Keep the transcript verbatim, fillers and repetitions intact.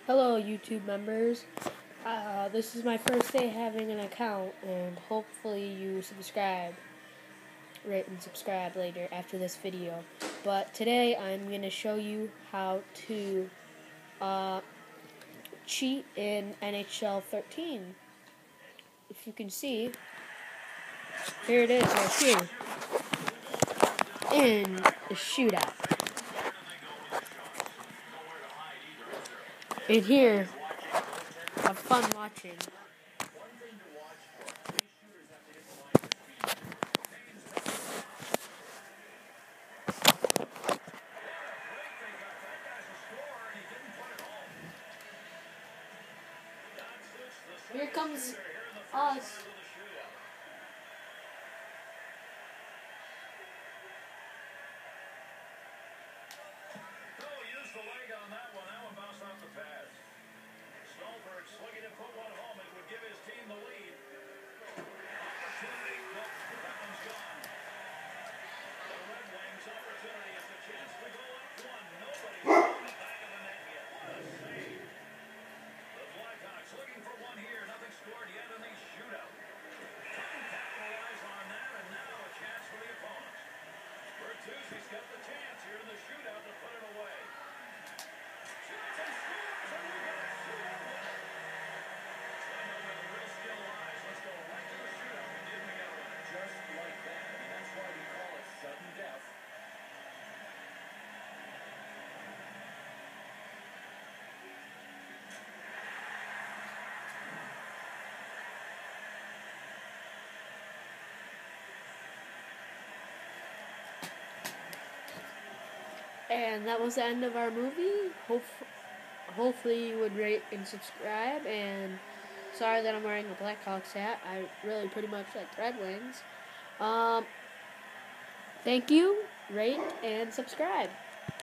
Hello, YouTube members. Uh, this is my first day having an account, and hopefully you subscribe, rate and subscribe later after this video. But today I'm going to show you how to uh, cheat in N H L thirteen. If you can see, here it is right here in the shootout. And here, have fun watching. Here comes us. Used the leg on that one. That one bounced off the pads. Stolberg's looking to put one home. It would give his team the lead. Opportunity, but that one's gone. The Red Wings' opportunity is the chance to go up one. Nobody's on the back of the net yet. What a save. The Blackhawks looking for one here. Nothing scored yet in the shootout. Couldn't capitalize on that, and now a chance for the opponents. Bertuzzi's got the chance here in the shootout to put it away. Shoots and scores, and we got a shootout winner. I know where the real skill lies. Let's go right to the shootout. We did, we got a winner. Just like that. I mean, that's why we call it sudden death. And that was the end of our movie. Hope, hopefully you would rate and subscribe. And sorry that I'm wearing a Blackhawks hat. I really pretty much like Red Wings. Um, thank you. Rate and subscribe.